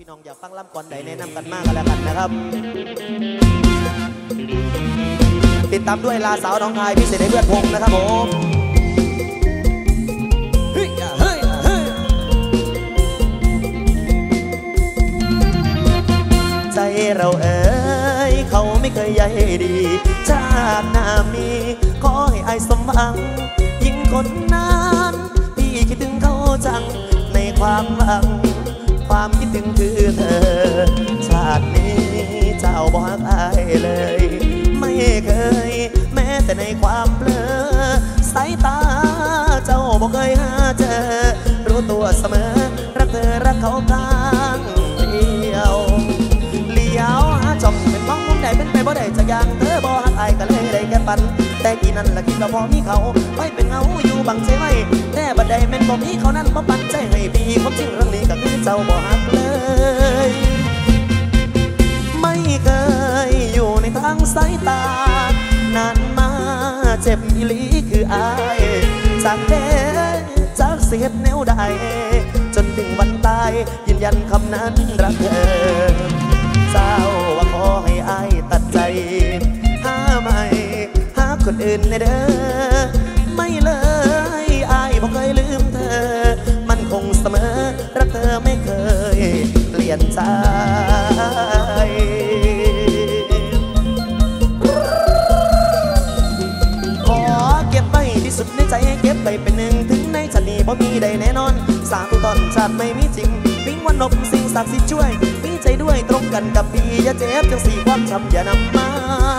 พี่น้องอยากฟังล่ำก่อนใดแนะนำกันมากกันแล้วกันนะครับติดตามด้วยลาสาวน้องคายพิเศษในเพื่อนพงนะครับผมใจเราเอ๋ยเขาไม่เคยใยดีชาติหน้ามีขอให้อายสมหวังยิ่งคนนั้นพี่คิดถึงเขาจังในความหวังความคิดถึงคือเธอชาตินี้เจ้าบ่ฮักอายเลยไม่เคยแม้แต่ในความเผลอสายตาเจ้าบ่เคยหาเจอรู้ตัวเสมอรักเธอรักเขาข้างเดียวเลี้ยวหาจ่องเป็นมองมุมใดเป็นไปบ่ได้จากอย่างเธอบ่ฮักอายก็เลยได้แค่ฝันแต่กี่นั้นละคิดว่าพอมีเขาไว้เป็นเงาอยู่บังใจไว้แต่บัดใดแม่นบ่มีเขานั้นบ่ปันใจให้พี่ความจริงเรื่องนี้ก็คือเจ้าบ่ฮักเลยไม่เคยอยู่ในทางสายตานานมาเจ็บอีหลีคืออายจากแท้จากเสียดแนวใดจนถึงวันตายยืนยันคำนั้นรักเธอเจ้าว่าขอให้อายตัดใจหาไม่หาคนอื่นในเด้อไม่เลยอายบ่เคยลืมเธอมันคงเสมอรักเธอไม่เคยเปลี่ยนใจขอเก็บไว้ที่สุดในใจเก็บไปเป็นหนึ่งถึงในชาตินี้บ่มีใดแน่นอนสาธุตอนชาติไม่มีจริงวิ่งวันนกสิ่งศักดิ์สิทธิ์ช่วยมีใจด้วยตรงกันกับพี่อย่าเจ็บจังสี่ความช้ำอย่านำมา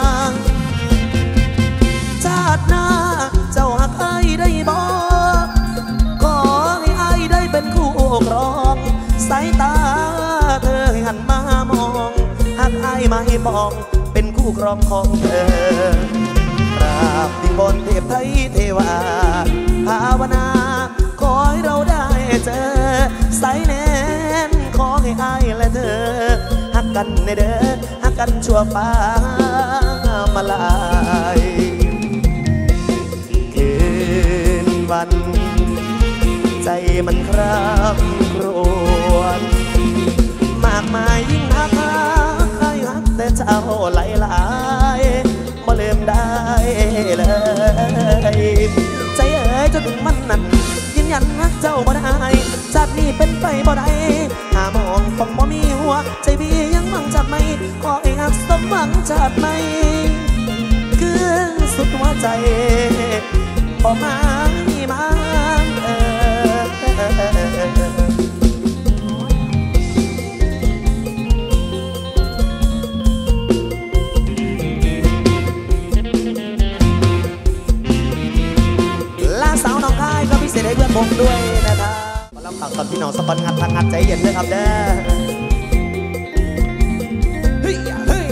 ชาติหน้าเจ้าหักอายได้บ่ขอให้อายได้เป็นคู่ครองสายตาเธอให้หันมามองหักอายมาให้มองเป็นคู่ครองของเธอปราบดิบนเทพไทยเทวาภาวนาขอให้เราได้เจอสายแน่นขอให้อายและเธอหักกันในเด้อหักกันชั่วฟ้ามาลายคืนวันใจมันคร่ำครวญมากมายยิ่งหักใครหักแต่เจ้าหลายหลายบ่ลืมได้เลยใจเอ๋ยจนถึงมันนั้นยืนยันรักเจ้าบ่ได้ชาตินี้เป็นไปบ่ได้หามองฟังบ่มีหัวใจพี่ยังหวังชาติไม่ขอให้หักสมหวังชาติไม่คือสุดหัวใจบ่มาสาวน้องคายก็พิเศษให้เพื่อนผมด้วยนะครับมาลำตักกับพี่น้องสปอนงัดทางงัดใจเย็นด้วยครับเด้อเฮ้ยเฮ้ย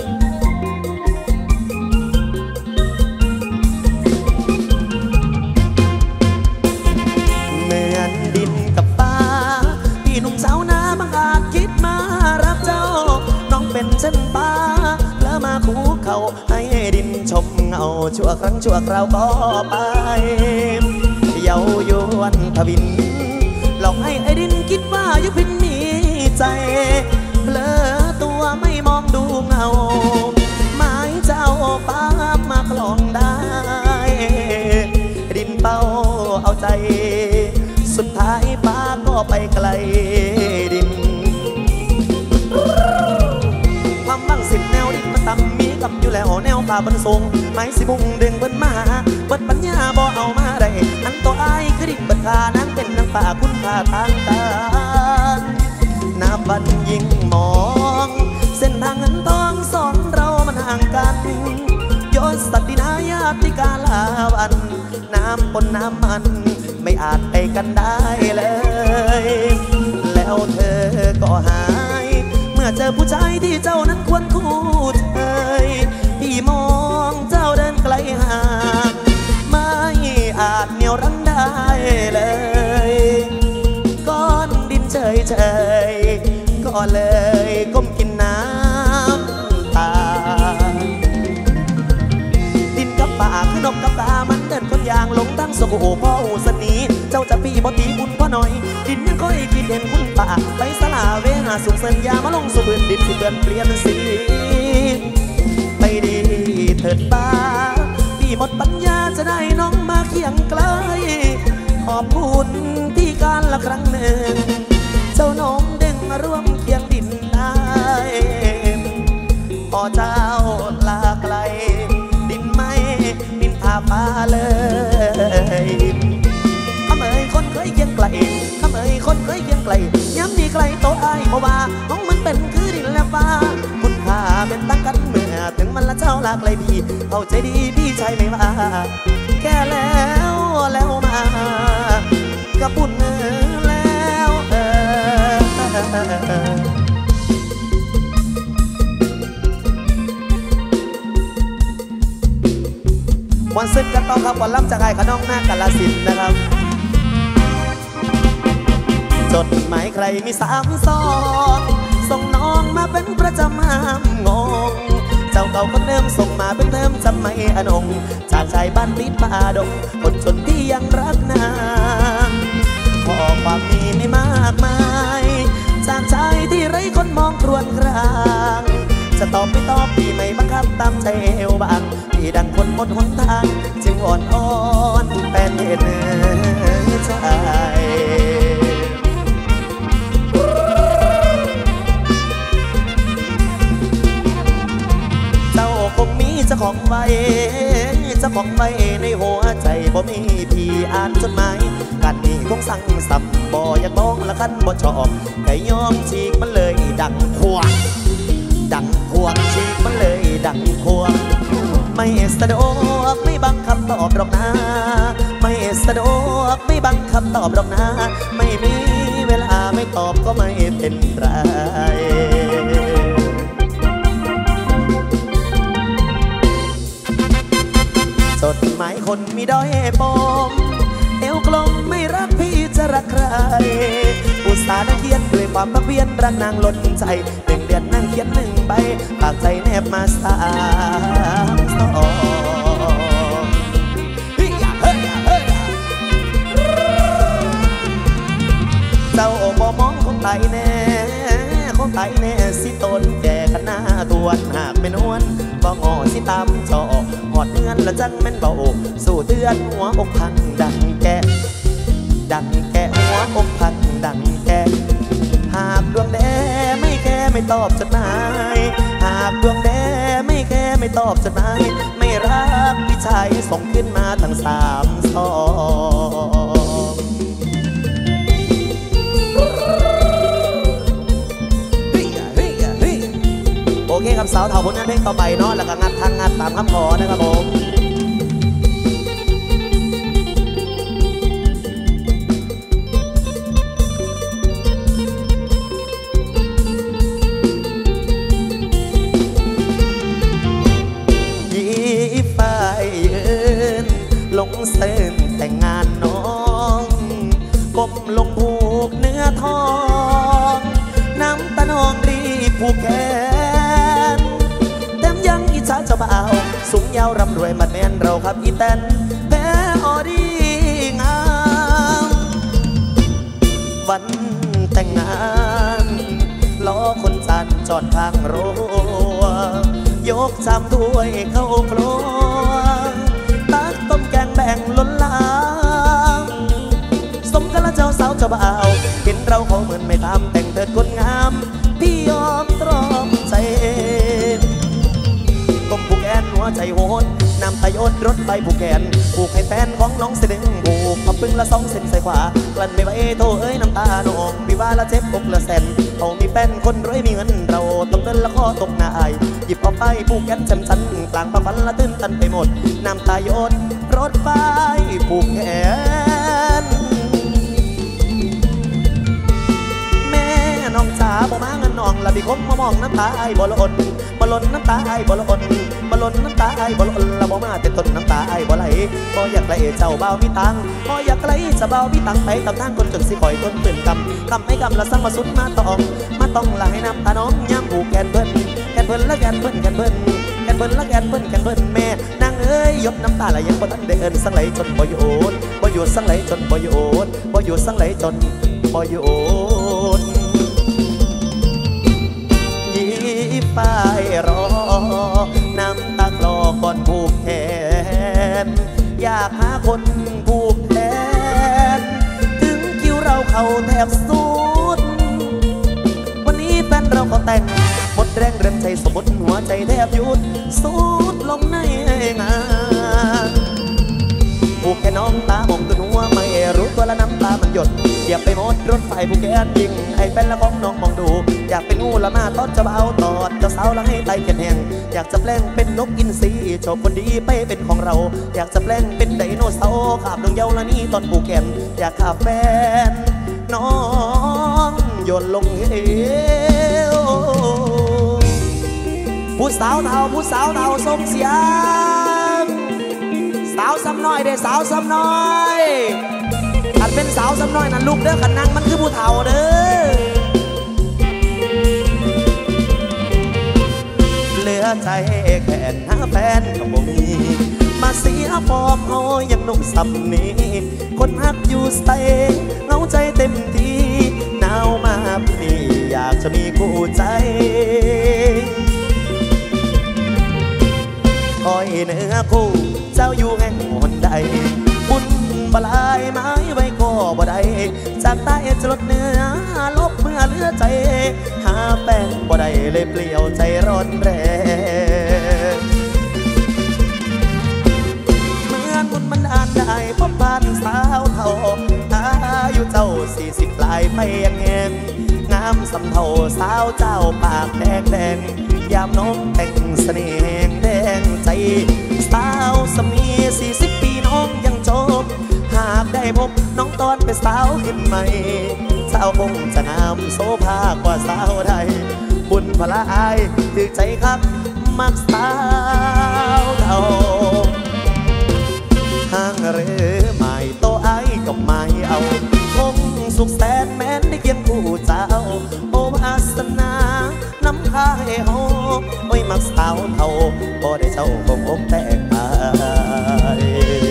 เหมือนดินกับฟ้าพี่หนุ่มสาวนาบังอาจคิดมารักเจ้าน้องเป็นเช่นฟ้าแล้วมาคู่เขาให้ดินชมเงาชั่วครั้งชั่วคราวก็ไปเย้ายวนทวินหลอกให้ไอ้ดินคิดว่ายุพินมีใจเผลอตัวไม่มองดูเงาไม้เจ้าป้ามาคลองได้ดินเป้าเอาใจสุดท้ายป้าก็ไปไกลดินความบังสิบแนวดินมันต่ำมีกับอยู่แล้วแนวป่าบนทรงไม้สิบุงดึงเบิ้นมาเบิ้นปัญญาบ่เอามาได้อันตัวอายคือดินเบิ้นขานั้นเป็นนางป่าคุณค่าทางตาน้ำบันยิ่งมองเส้นทางเงินทองสองเรามันห่างกันยศศักดินาญาติกาลาวันน้ำปนน้ำมันไม่อาจไปกันได้เลยแล้วเธอก็หายเมื่อเจอผู้ชายที่เจ้านั้นควรคู่เธอพี่มองเจ้าเดินไกลห่างไม่อาจเหนี่ยวรั้งได้เลยก้อนดินเฉยๆก็เลยก้มกินน้ำตาดินกับป่าคือนกกับตามันเดินคนยางลงตั้งสกูพ่อหูสนีเจ้าจะปีบ่ตีบุญพ่อหน่อยดินยังค่อยคิดเห็นคุณป่าไปสลาเวหาสุขเสนยามาลงสู่พื้นดินสิเปลี่ยนสีไปดีเถิดป้าที่หมดปัญญาจะได้น้องมาเคียงไกลขอบคุณที่การละครั้งหนึ่งเจ้าน้องเด้งมาร่วมเคียงดินได้พอเจ้าลาไกลดินไม่ดินพาฟ้าเลยคำเอ่ยคนเคยเคียงไกลคำเอ่ยคนเคยเคียงไกลย้ำดีไกลโตอายเพราะว่าน้องมันเป็นคือดินและฟ้าคุณค่าเป็นตั้งกันเมื่อถึงมันละเจ้าลาไกลดีเข้าใจดีพี่ชายไม่ว่าแค่แล้วมากับบุญแล้ววันศึกกันต่อครับวันล้ำจากไอ้ขน้องหน้ากาลสินนะครับจดหมายใครมี3 ซองส่งน้องมาเป็นประจำห้ามงงเจ้าเก่าคนเดิมส่งมาเป็นเดิมจำไม่อนงจากชายบ้านติดป่าดงคนจนที่ยังรักนางขอความมีไม่มากมายจากชายที่ไร้คนมองครวญครางจะตอบไม่ตอบพี่ไม่บังคับตามใจเอวบางพี่ดังคนหมดหนทางจึงอ่อนแฟนเหตุใจเจ้าคงมีเจ้าของไว้เจ้าของไว้ในหัวใจบ่มีพี่อ่านจดหมายการนี้คงสั่งสับบ่อยากบ้องละคันบ่ชอบไก่ยอมฉีกมันเลยดังขวางฉีกมันเลยดังพวงไม่สะดวกไม่บังคับตอบหรอกนะไม่สะดวกไม่บังคับตอบหรอกนะไม่มีเวลาไม่ตอบก็ไม่เป็นไรจดหมายคนมีด้อยปมเอวกลมไม่รักพี่จะรักใครอุตส่าห์นั่งเขียนด้วยความรักเวียนรักนางล้นใจ1 เดือนนั่งเขียน1 ใบปากใจแนบมา3 ซองเจ้าบ่มองคงไตแน่คงไตแน่สิตนแก่ขนาทวนหากเป็นอ้วนบ่งอสิตามจอหอดเงื่อนละจังแม่นเบาสู่เตือนหัวอกพังดังแกหัวอกพังดังแกหากดวงแดไม่แค่ไม่ตอบจดหมายหากดวงแดไม่แค่ไม่ตอบจดหมายไม่รักพี่ชายส่งขึ้นมาทั้ง3 ซองโอเคครับสาวเท่าผลงานเพลงต่อไปเนาะแล้วก็งัดตามคำขอนะครับผมลงเส้นแต่งงานน้องก้มลงผูกเนื้อทองน้ำตาน้องรีบผูกแขนเต็มยังอิจฉาเจ้าบ่าวสูงยาวร่ำรวยมัดแม่นเราครับอีแตนแพ้ออดีงามวันแต่งงานล้อคนจันจอดข้างรั้วยกชามถ้วยเข้าครัวตักต้มแกงแบ่งล้นหลามสมกันละเจ้าสาวเจ้าบ่าวเห็นเราเขาเหมือนไม่ทำแต่งเถิดคนงามพี่ยอมตรอมใจก้มผูกแขนหัวใจโหดนำตะยดรถใบผูกแขนผูกให้แฟนของน้องเสด็จผูกพับปึ้งละ2 เส้นใส่ขวากลั่นไม่ไหวโทเอ้ยน้ำตาหนองวิวาละเจ็บอกละแสนเขามีแฟนคนรวยมีเงินเราต้องเดินละข้อตกหน้าอายหยิบเอาไปผูกแขนจำชันกลางความฝันละตื้นตันไปหมดน้ำตายดรถไฟผูกแขนแม่น้องจ๋าบ่มาเงินน้องละพี่คมมามองน้ำตาไอ้บ่ละอดบ่ล้นน้ำตาไอ้บ่ละอดบ่ล้นน้ำตาไอ้บ่ละอดละบ่มาแต่ต้นน้ำตาไอ้บ่ไหลบ่อยากไหลเจ้าเบามีตังบ่อยากไหลจะเบามีตังไปตำทางคนจนสิคอยต้นเปื่อนกำให้กำละสั่งมาสุดมาต้องละให้น้ำตาน้องย้ำผูกแกนเบิ้นละแกนเบิ้นละแกนเบิ้นแม่นางเอ้ยหยดน้ำตาไหลยังบ่ทันได้เอินสังไหลจนบ่หยุดบ่หยุดสังไหลจนบ่หยุดบ่หยุดสังไหลจนบ่หยุดยิ้มไปรอน้ำตาคลอก่อนผูกแขนอยากหาคนผูกแทนถึงคิวเราเข้าแทบสุดวันนี้แฟนเราก็แต่งหมดแรงเริ่มใจสมบูรณ์หัวใจแทบหยุดสุดลงในงานผูกแค่น้องตามองตัวหัวไม่รู้ตัวละน้ำตามันหยดอย่าไปหมดรถไฟผูกแขนยิงให้แฟนละของน้องมองดูอยากเป็นงูละมาตอนจะเบาตอดเจ้าสาวละให้ไตเขียนแห้งอยากจะแปลงเป็นนกอินทรีโชคคนดีไปเป็นของเราอยากจะแปลงเป็นไดโนเสาร์ขาบดวงเยาว์ละนี่ตอนผูกแขนอยากขาบแฟนน้องโยนลงเหวผู้สาวเทาผู้สาวเทาส่งเสียงสาวซ้ำน้อยเด้สาวซ้ำน้อยขันเป็นสาวซ้ำน้อยนั่นลูกเด้อขันนางมันคือผู้เฒ่าเด้อเหลือใจแค่หาแฟนก็บ่มีมาเสียฟอร์มเอายังนุ่มสำนีคนฮักอยู่ใส่เงาใจเต็มที่หนาวมาพี่อยากจะมีคู่ใจคอยเนื้อคู่เจ้าอยู่แห่งหนใดบุญบลายไม้ไว้ก็บ่ได้จากใต้จะลดเนื้อลบเมื่อเหลือใจหาแป้งบ่ได้เลยเปลี่ยวใจร้อนแรงเมื่อบุญมันอ่านได้พบผ่านสาวเท่าอายุเจ้า40ปลายไปยังแงงงามสำเท่าสาวเจ้าปากแดงแดงยามน้องแต่งเสน่ห์แดงใจสาวสมี40 ปีน้องยังจบหากได้พบน้องตอนเป็นสาวขึ้นใหม่สาวคงจะงามโสภากว่าสาวใดบุญพละอายถือใจคักมักสาวเท่าห่างหรือไม่โตไอ้ก็ไม่เอาคงสุขแสนแม้นได้เคียงคู่เจ้าโอวาสนาน้ำค้าให้เฮาโอ้ยมักสาวเท่าบ่ได้เจ้าคงอกแตกตาย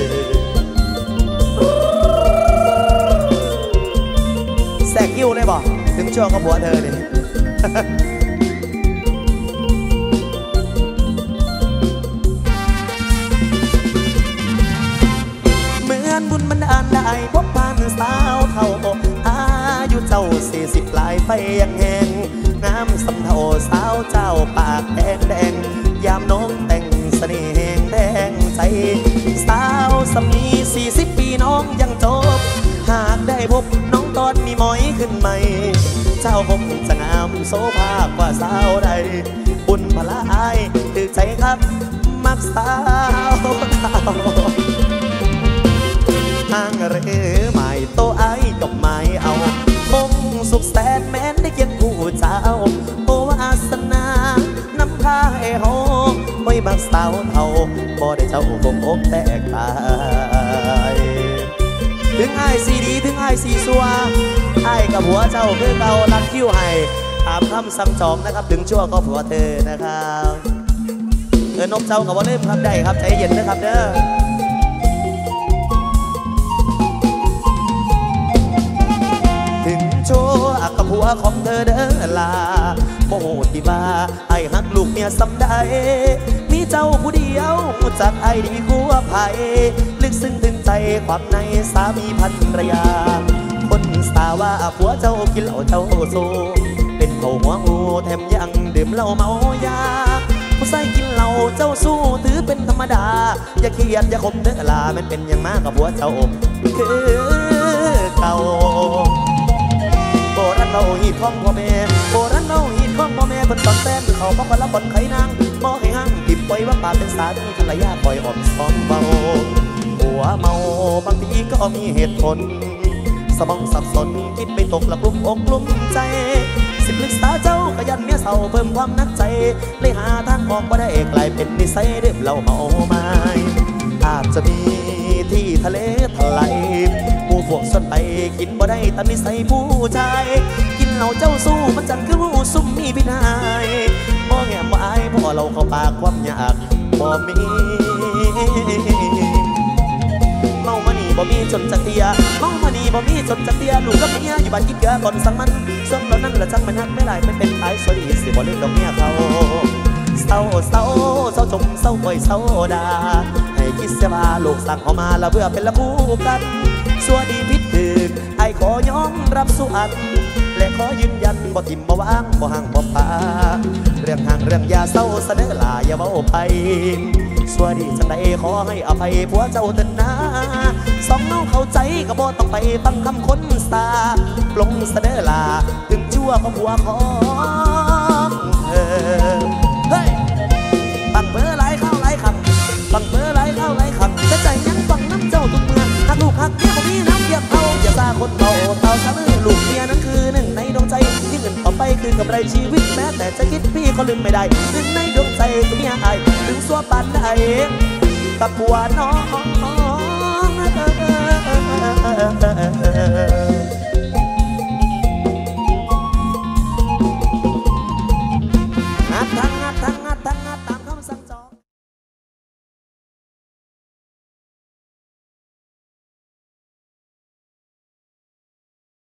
แสกยิ้วเลยบ่ถึงช่วงกับผัวเธอเนี่ยเหมือนบุญบันดาลได้พบผ่านสาวเท่าอายุเจ้า40ปลายไปยังแหงงามสำเท่าสาวเจ้าปากแดงแดงยามน้องแต่งเสน่ห์แดงใจสาวสมี40 ปีน้องยังจบหากได้พบน้องตอนมีหมอยขึ้นใหม่เจ้าคงจะงามโสภากว่าสาวใดบุญพละอายถือใจครับมักสาวเท่าห่างหรือไม่โตไอ้ก็ไม่เอาคงสุขแสนแม้นได้เคียงคู่เจ้าโอวาสนาน้ำพาให้เฮาไม่มักสาวเท่าบ่ได้เจ้าคงอกแตกตายถึงไอ้ซีดีถึงไอ้ซีซัวไอ้กับผัวเจ้าคือเก่ารักคิ้วให้ถามคำสั่งจองนะครับถึงชั่วก็ผัวเธอนะครับนกเจ้ากับว่าเล่มครับได้ครับใจเย็นนะครับเด้อถึงชั่วกับผัวของเธอเด้อลาโมโหที่บ้าไอ้หักลูกเมียซ้ำได้มีเจ้าผู้เดียวจากไอ้ดีกว่าไผ่ลึกซึ้งถึงใจความในสามีภรรยาคนสาว่าผัวเจ้ากินเหล้าเจ้าโซเป็นเขาหัวงูแถมยังดื่มเหล้าเมายาผู้ใส่กินเหล้าเจ้าสู้ถือเป็นธรรมดาอย่าเครียดอย่าขมเด้อลามันเป็นอย่างมากกับผัวเจ้าคือเก่าโบราณเราหีดของพ่อแม่โบราณเราหีดของพ่อแม่บนตอนแต้มเขาพักวันละบนไข่นางมองให้ห้างติดปล่อยว่าป่าเป็นสามีภรรยาปล่อยออกซ้อมเบาหัวเมาบางทีก็มีเหตุผลสมองสับสนคิดไม่ตกละกลุ่มอกกลุ่มใจสิบลึกษาเจ้าขยันเมียเศร้าเพิ่มความนักใจเลยหาทางออกมาได้กลายเป็นนิสัยเด็บเราเมาไม้อาจจะมีที่ทะเลทลายผู้พวกส่วนไปกินบ่ได้ตามนิสัยผู้ชายกินเหล้าเจ้าสู้มันจังคือผู้ซุ่มมีพินายมองแง่มอายพอเราเข้าปากความอยากบ่มีเมามานี่บ่มีจนจักเตียเมามานี่บ่มีจนจักเตียลูกกับเมียอยู่บ้านกินเกลือก่อนสั่งมันส่วนเรานั้นละจังมันฮักไม่ได้ไม่เป็นตายสวยดีสิบ่เล่นดอกเมียเขาเศร้าเศร้าเศร้าจมเศร้าป่อยเศร้าดาให้คิดเสียว่าลูกสั่งเขามาละเพื่อเป็นละคู่กันสัวดีพิษถึกไอ้ขอยอมรับสุอันและขอยืนยันบ่ทิมบ่วางบ่ห่างบ่พาเรื่องห่างเรื่องยาเศร้าเสนอลาอย่าเบาไปสัวดีจังใดขอให้อภัยผัวเจ้าเถิดนะสองน้องเข้าใจก็บ่ต้องไปฟังคำคนสาปลงเสนอลาถึงชั่วของผัวของเธอเฮ้ยฟังเบอร์หลายเข้าหลายคำฟังเบอร์หลายเข้าหลายคำแต่ใจยังฟังน้ำเจ้าทุกเมื่อหากลูกหักเมียบ่มีน้ำเกียบเขาอย่าซาคนเบาเท่าซะมือลูกเมียนั้นคือหนึ่งในดวงใจที่เงินต่อไปคือกำไรชีวิตแม้แต่จะคิดพี่ก็ลืมไม่ได้หนึ่งในดวงใจตัวเมียไอถึงสัวปานใดกับผัวน้องงัดทั้งงัดทั้งงัดทั้งงัดทั้ง